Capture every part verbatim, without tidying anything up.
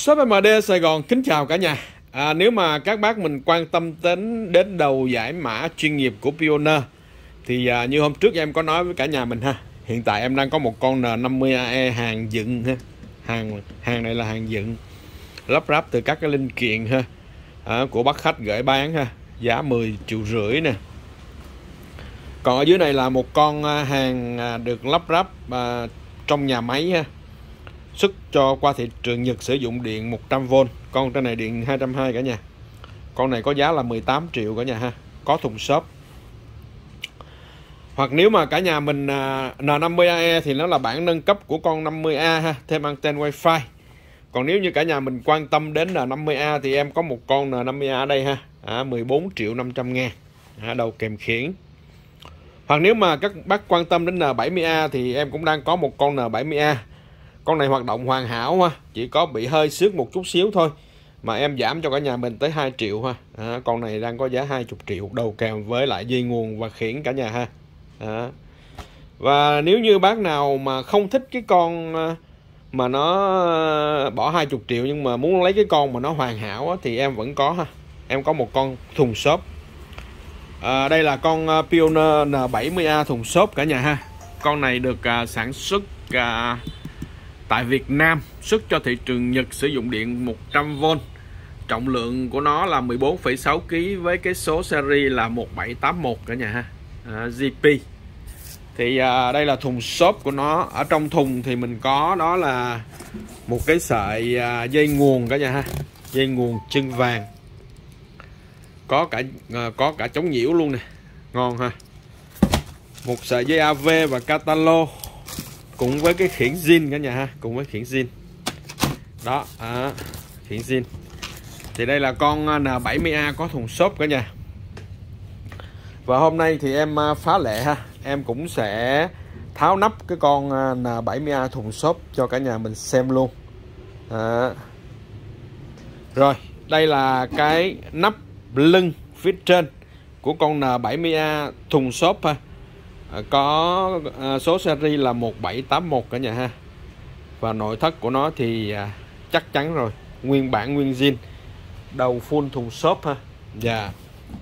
Shop em đê Sài Gòn kính chào cả nhà. à, Nếu mà các bác mình quan tâm đến đến đầu giải mã chuyên nghiệp của Pioneer thì à, như hôm trước em có nói với cả nhà mình ha, hiện tại em đang có một con N năm mươi A E hàng dựng ha. Hàng hàng này là hàng dựng, lắp ráp từ các cái linh kiện ha, à, của bác khách gửi bán ha, giá mười triệu rưỡi nè. Còn ở dưới này là một con hàng được lắp ráp à, trong nhà máy ha, xuất cho qua thị trường Nhật, sử dụng điện một trăm vôn. Con trên này điện hai trăm hai mươi cả nhà. Con này có giá là mười tám triệu cả nhà ha, có thùng xốp. Hoặc nếu mà cả nhà mình N năm mươi A E thì nó là bản nâng cấp của con năm mươi A ha, thêm anten wifi. Còn nếu như cả nhà mình quan tâm đến N năm mươi A thì em có một con N năm mươi A ở đây ha, à, mười bốn triệu năm trăm ngàn, à, đầu kèm khiển. Hoặc nếu mà các bác quan tâm đến N bảy mươi A thì em cũng đang có một con N bảy mươi A. Con này hoạt động hoàn hảo ha, chỉ có bị hơi xước một chút xíu thôi mà em giảm cho cả nhà mình tới hai triệu ha. À, con này đang có giá hai mươi triệu, đầu kèm với lại dây nguồn và khiển cả nhà ha. À. Và nếu như bác nào mà không thích cái con mà nó bỏ hai mươi triệu nhưng mà muốn lấy cái con mà nó hoàn hảo á, thì em vẫn có ha. Em có một con thùng xốp. À, đây là con Pioneer N bảy mươi A thùng xốp cả nhà ha. Con này được uh, sản xuất uh, tại Việt Nam, xuất cho thị trường Nhật, sử dụng điện một trăm vôn. Trọng lượng của nó là mười bốn phẩy sáu ki lô gam với cái số series là một bảy tám mốt cả nhà ha. À, G P. Thì à, đây là thùng xốp của nó. Ở trong thùng thì mình có đó là một cái sợi à, dây nguồn cả nhà ha, dây nguồn chân vàng, có cả à, có cả chống nhiễu luôn nè, ngon ha. Một sợi dây a vê và catalog cùng với cái khiển zin cả nhà ha, cùng với khiển zin đó, à, khiển zin. Thì đây là con N bảy mươi A có thùng xốp cả nhà. Và hôm nay thì em phá lệ ha, em cũng sẽ tháo nắp cái con N bảy mươi A thùng xốp cho cả nhà mình xem luôn. À. Rồi, đây là cái nắp lưng phía trên của con N bảy mươi A thùng xốp ha. À, có à, số series là một bảy tám mốt cả nhà ha. Và nội thất của nó thì à, chắc chắn rồi, nguyên bản nguyên zin, đầu full thùng xốp ha. Dạ. Yeah.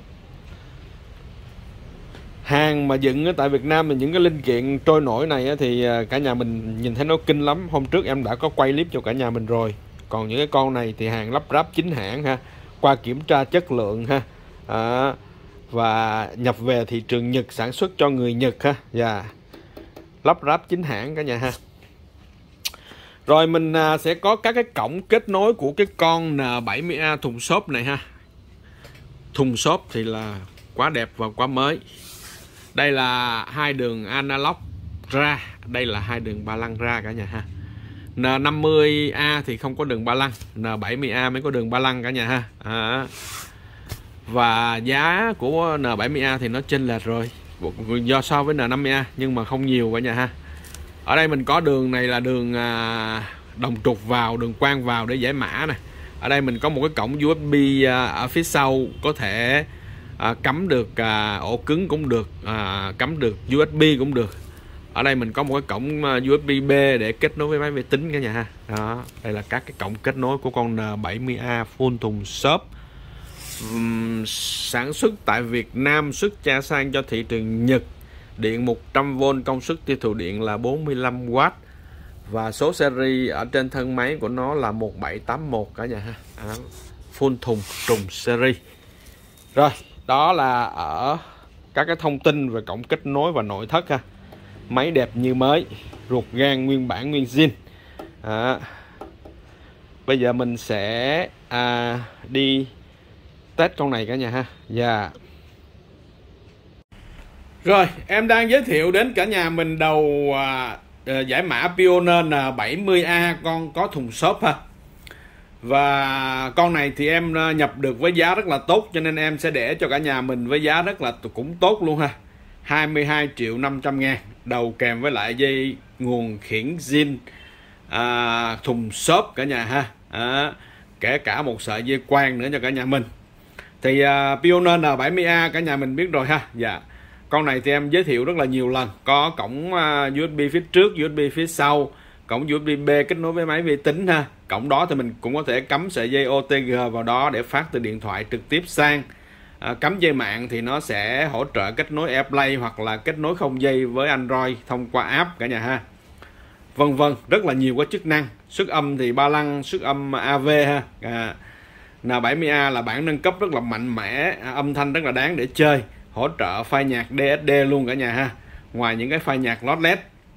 Hàng mà dựng ở tại Việt Nam thì những cái linh kiện trôi nổi này thì cả nhà mình nhìn thấy nó kinh lắm. Hôm trước em đã có quay clip cho cả nhà mình rồi. Còn những cái con này thì hàng lắp ráp chính hãng ha, qua kiểm tra chất lượng ha, à, và nhập về thị trường Nhật, sản xuất cho người Nhật ha. Và lắp ráp chính hãng cả nhà ha. Rồi mình sẽ có các cái cổng kết nối của cái con N bảy mươi A thùng xốp này ha. Thùng xốp thì là quá đẹp và quá mới. Đây là hai đường analog ra, đây là hai đường ba lăng ra cả nhà ha. N năm mươi A thì không có đường ba lăng, N bảy mươi A mới có đường ba lăng cả nhà ha. À. Và giá của N bảy mươi A thì nó chênh lệch rồi do so với N năm mươi A, nhưng mà không nhiều cả nhà ha. Ở đây mình có đường này là đường à, đồng trục vào, đường quang vào để giải mã nè. Ở đây mình có một cái cổng U S B à, ở phía sau, có thể À, cắm được à, ổ cứng cũng được, à, cắm được U S B cũng được. Ở đây mình có một cái cổng U S B B để kết nối với máy vi tính cả nhà ha. Đó, đây là các cái cổng kết nối của con N bảy mươi A full thùng xốp, uhm, sản xuất tại Việt Nam, xuất cha sang cho thị trường Nhật, điện một trăm vôn, công suất tiêu thụ điện là bốn mươi lăm oát, và số series ở trên thân máy của nó là một bảy tám mốt cả nhà ha. Đó, full thùng trùng series. Rồi, đó là ở các cái thông tin về cổng kết nối và nội thất ha. Máy đẹp như mới, ruột gan nguyên bản nguyên zin. À, bây giờ mình sẽ à, đi test con này cả nhà ha. Dạ. Yeah. Rồi, em đang giới thiệu đến cả nhà mình đầu à, giải mã Pioneer N bảy mươi A con có thùng xốp ha. Và con này thì em nhập được với giá rất là tốt, cho nên em sẽ để cho cả nhà mình với giá rất là cũng tốt luôn ha. hai mươi hai triệu năm trăm ngàn, đầu kèm với lại dây nguồn khiển zin, à, thùng xốp cả nhà ha. À, kể cả một sợi dây quang nữa cho cả nhà mình. Thì à, Pioneer N bảy mươi A cả nhà mình biết rồi ha. Dạ. Con này thì em giới thiệu rất là nhiều lần, có cổng uh, U S B phía trước, U S B phía sau, cổng u ét bê B kết nối với máy vi tính ha. Cổng đó thì mình cũng có thể cắm sợi dây ô tê giê vào đó để phát từ điện thoại trực tiếp sang. À, cắm dây mạng thì nó sẽ hỗ trợ kết nối AirPlay hoặc là kết nối không dây với Android thông qua app cả nhà ha. Vân vân, rất là nhiều cái chức năng. Xuất âm thì ba lăng, xuất âm a vê ha. À, N bảy mươi A là bản nâng cấp rất là mạnh mẽ, à, âm thanh rất là đáng để chơi, hỗ trợ file nhạc đê ét đê luôn cả nhà ha. Ngoài những cái file nhạc lossless.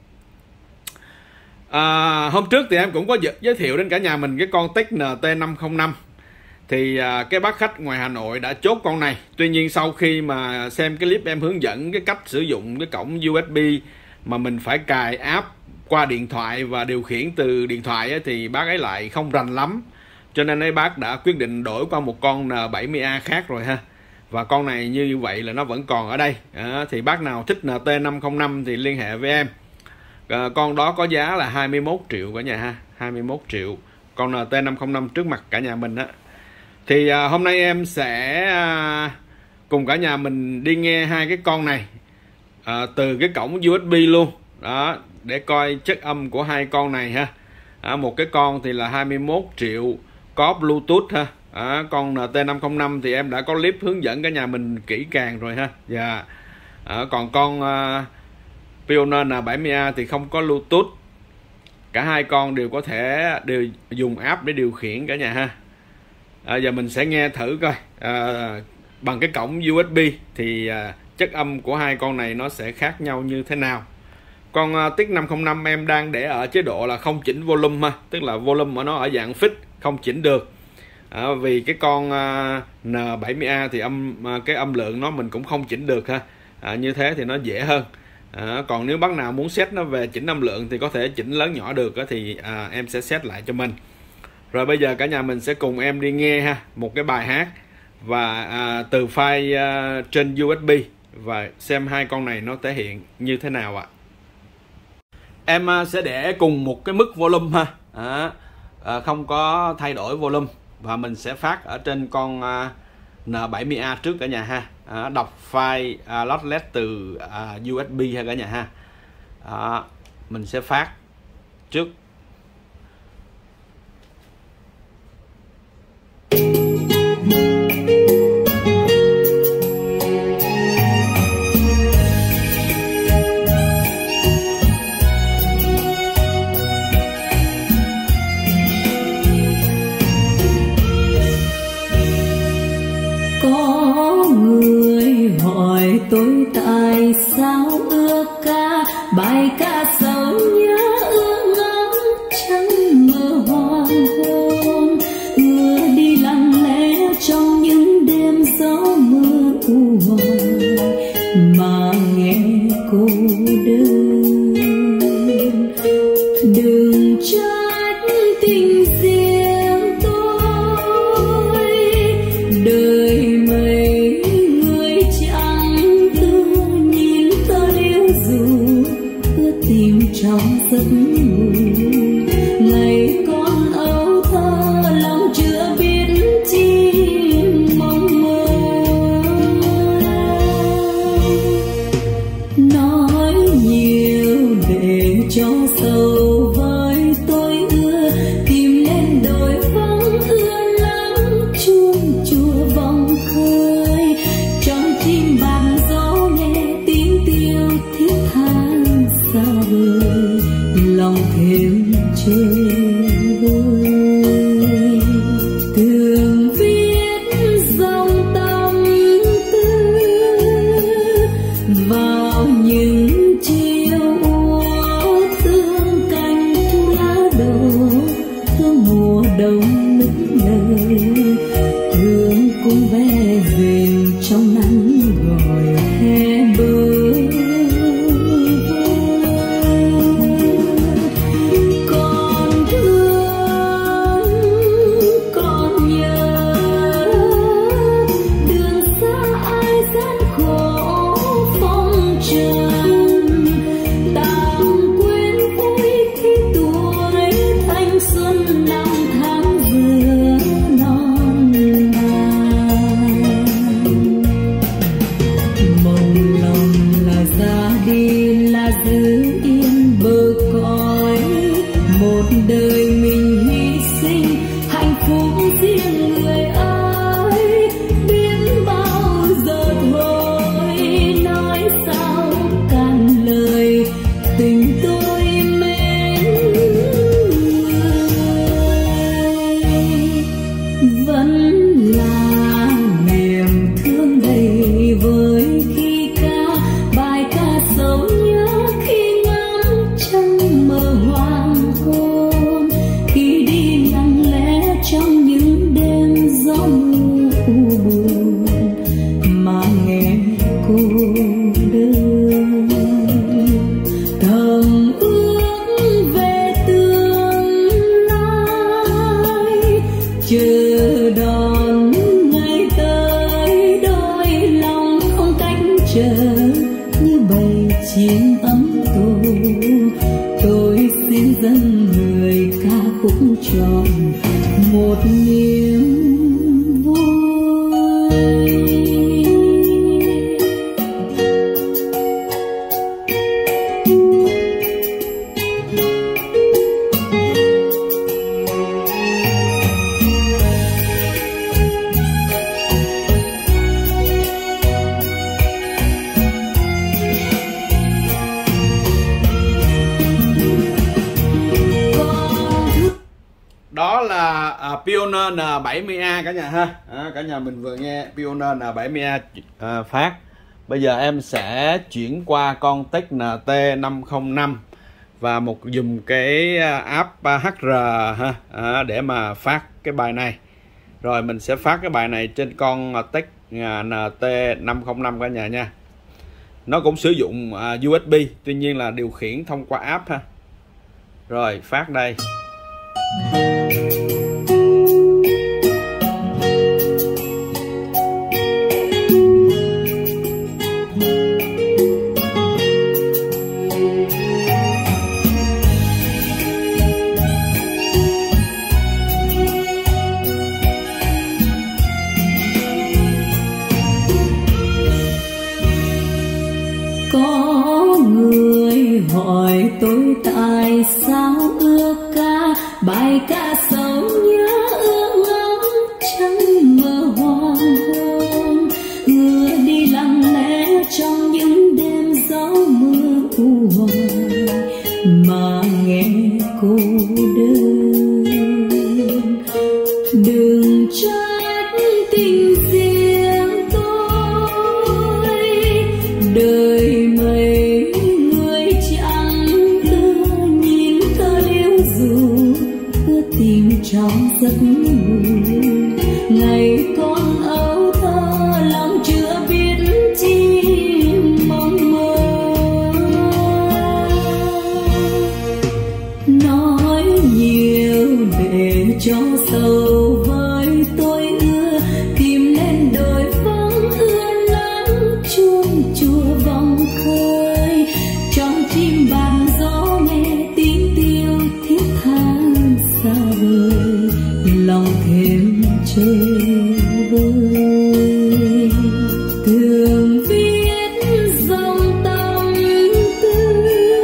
À, hôm trước thì em cũng có giới thiệu đến cả nhà mình cái con Tech N T năm không năm. Thì à, cái bác khách ngoài Hà Nội đã chốt con này. Tuy nhiên sau khi mà xem cái clip em hướng dẫn cái cách sử dụng cái cổng u ét bê mà mình phải cài app qua điện thoại và điều khiển từ điện thoại ấy, thì bác ấy lại không rành lắm. Cho nên ấy bác đã quyết định đổi qua một con N bảy mươi A khác rồi ha. Và con này như vậy là nó vẫn còn ở đây. À, thì bác nào thích N T năm không năm thì liên hệ với em. À, con đó có giá là hai mươi mốt triệu cả nhà ha, hai mươi mốt triệu. Con N T năm không năm trước mặt cả nhà mình á. Thì à, hôm nay em sẽ à, cùng cả nhà mình đi nghe hai cái con này à, từ cái cổng u ét bê luôn đó, để coi chất âm của hai con này ha. À, một cái con thì là hai mươi mốt triệu, có Bluetooth ha. À, con N T năm không năm thì em đã có clip hướng dẫn cả nhà mình kỹ càng rồi ha. Dạ. À, còn con à, Pioneer N bảy mươi A thì không có Bluetooth. Cả hai con đều có thể đều dùng app để điều khiển cả nhà ha. À, giờ mình sẽ nghe thử coi à, bằng cái cổng u ét bê thì à, chất âm của hai con này nó sẽ khác nhau như thế nào. Con à, Tech năm không năm em đang để ở chế độ là không chỉnh volume ha, tức là volume của nó ở dạng fix, không chỉnh được. À, vì cái con à, N bảy mươi A thì âm à, cái âm lượng nó mình cũng không chỉnh được ha. À, như thế thì nó dễ hơn. À, còn nếu bác nào muốn set nó về chỉnh âm lượng thì có thể chỉnh lớn nhỏ được á, thì à, em sẽ set lại cho mình. Rồi bây giờ cả nhà mình sẽ cùng em đi nghe ha một cái bài hát và à, từ file à, trên u ét bê và xem hai con này nó thể hiện như thế nào ạ. Em à, sẽ để cùng một cái mức volume ha, à, à, không có thay đổi volume, và mình sẽ phát ở trên con à, N bảy mươi A trước cả nhà ha. À, đọc file à, lossless từ à, u ét bê ha cả nhà ha. À, mình sẽ phát trước. Tôi tại sao ưa ca bài ca sầu nhớ ương ngắm trăng mơ hoàng hôn, mưa đi lặng lẽ trong những đêm gió mưa u hoài mà nghe cô đơn. Đừng trách tình riêng tôi, đời mấy người chẳng nhìn tơ liễu dù ưa tìm trong giấc ngủ. Ngày con âu thơ lòng chưa biết chi mong mơ, nói nhiều để cho sầu với tôi ưa tìm lên đôi vắng ưa lắm chuông chùa vòng khơi. Trong tim bạn gió nghe tiếng tiêu thiết tha xa vời, lòng thêm chơi vơi. Thường viết dòng tâm tư vào những chiều úa, thương cành thu lá đổ, thương mùa đông nức nở, thương cung ve rền trong nắng gọi hè bờ. Còn thương còn nhớ đường xa ai gian khổ phong trần, tạm quên vui khi tuổi thanh xuân năm tháng giữa non vàng. Mong lòng là ra đi là giữ yên bờ cõi, chiêm ấm tô, tôi xin dâng người ca khúc tròn một niềm vui. Đó là à, Pioneer N bảy mươi A cả nhà ha. À, cả nhà mình vừa nghe Pioneer N bảy mươi A à, phát. Bây giờ em sẽ chuyển qua con Tech N T năm không năm và một dùng cái app H R ha, à, để mà phát cái bài này. Rồi mình sẽ phát cái bài này trên con Tech N T năm không năm cả nhà nha. Nó cũng sử dụng à, U S B, tuy nhiên là điều khiển thông qua app ha. Rồi phát đây. Có người hỏi tôi tại sao ưa ca bài ca sầu nhớ ương ấm trăng mơ hoàng hôn, ngựa đi lặng lẽ trong những đêm gió mưa u hoài mà nghe cô đơn. Đừng trách tình riêng tôi, đời mấy người chẳng ưa nhìn thơ liễu dù, ưa tìm trong giấc ngủ. Ngày con âu thơ lòng chưa biết chi mong mơ, nói nhiều để cho sầu với tôi ưa kìm lên đôi vắng ưa nắng chuông chùa vòng khơi. Trong chim bàn gió nghe tiếng tiêu thiết tha xa vời, lòng thêm chơi vơi. Thường viết dòng tâm tư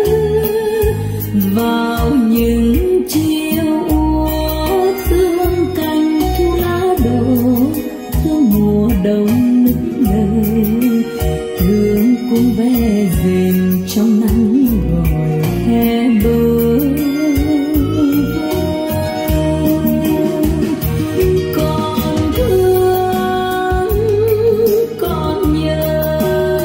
vào những chiều úa, thương cành thu lá đổ, thương mùa đông nức nở, thương cung ve rền trong nắng gọi hè bờ. Còn thương còn nhớ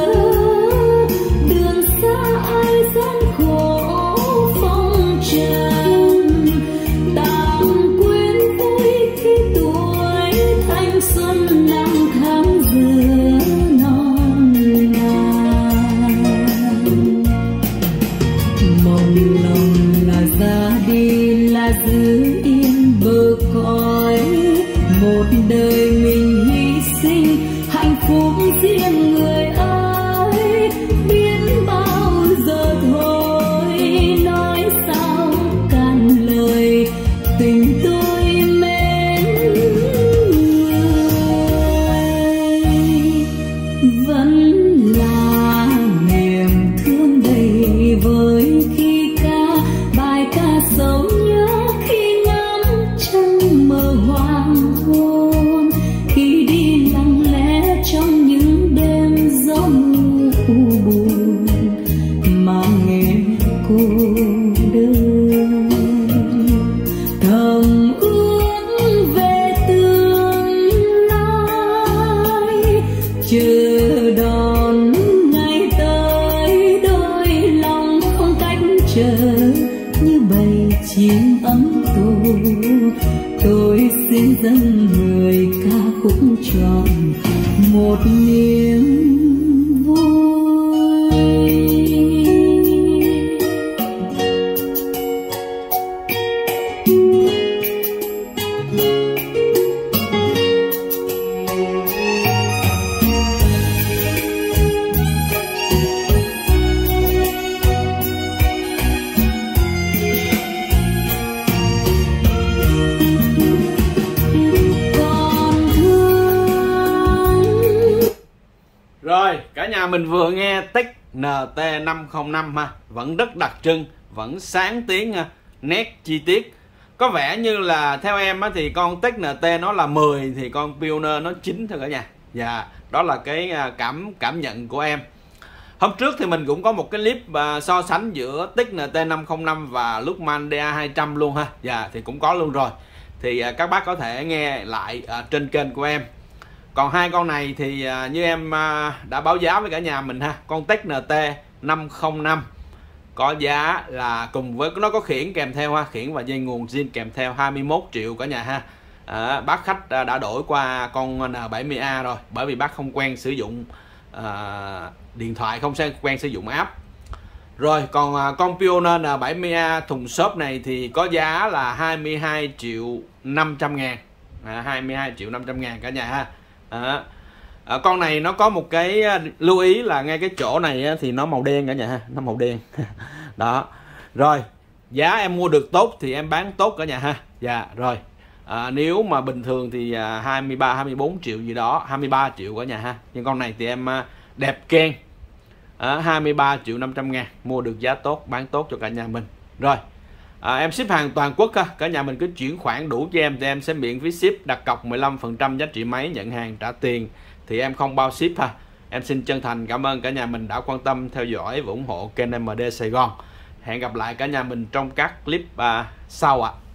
đường xa ai gian khổ phong trần, tạm quên vui khi tuổi thanh xuân năm tháng giữa non nàn. Mong lòng là ra đi là giữ yên bờ cõi, một đời mình hy sinh hạnh phúc riêng người ơi. Biết bao giờ thôi nói sao cạn lời tình tôi mến người, vẫn là niềm thương đầy vơi khi ca bài ca sầu nhớ, khi ngắm trăng mơ hoàng hôn, khi đi lặng lẽ trong những đêm gió mưa u buồn mà nghe cô đơn. Thầm ước về tương lai, chờ đón ngày tới, đôi lòng không cách chờ như bầy chim ấm tô. Tôi xin dâng người ca khúc tròn một niềm vui. mình vừa nghe Tech N T năm không năm ha, vẫn rất đặc trưng, vẫn sáng tiếng ha, nét chi tiết. Có vẻ như là theo em á, thì con Tech N T nó là mười thì con Pioneer nó chín thôi cả nhà. Dạ, đó là cái cảm cảm nhận của em. Hôm trước thì mình cũng có một cái clip uh, so sánh giữa Tech N T năm không năm và Luckman D A hai trăm luôn ha. Dạ, thì cũng có luôn rồi. Thì uh, các bác có thể nghe lại uh, trên kênh của em. Còn hai con này thì uh, như em uh, đã báo giá với cả nhà mình ha. Con Tech N T năm không năm có giá là cùng với nó có khiển kèm theo ha, khiển và dây nguồn zin kèm theo hai mươi mốt triệu cả nhà ha. À, bác khách uh, đã đổi qua con N bảy mươi A rồi, bởi vì bác không quen sử dụng uh, điện thoại, không quen sử dụng app. Rồi còn uh, con Pioneer N bảy mươi A thùng xốp này thì có giá là hai mươi hai triệu năm trăm ngàn, à, hai mươi hai triệu năm trăm ngàn cả nhà ha. À, à, con này nó có một cái lưu ý là ngay cái chỗ này á, thì nó màu đen cả nhà ha, nó màu đen đó. Rồi giá em mua được tốt thì em bán tốt cả nhà ha. Dạ rồi. À, nếu mà bình thường thì à, hai mươi ba hai mươi bốn triệu gì đó, hai mươi ba triệu cả nhà ha. Nhưng con này thì em à, đẹp keng, à, hai mươi ba triệu năm trăm ngàn, mua được giá tốt, bán tốt cho cả nhà mình. Rồi à, em ship hàng toàn quốc ha, cả nhà mình cứ chuyển khoản đủ cho em thì em sẽ miễn phí ship, đặt cọc mười lăm phần trăm giá trị máy, nhận hàng trả tiền thì em không bao ship ha. Em xin chân thành cảm ơn cả nhà mình đã quan tâm theo dõi và ủng hộ kênh M D Sài Gòn. Hẹn gặp lại cả nhà mình trong các clip à, sau ạ. À.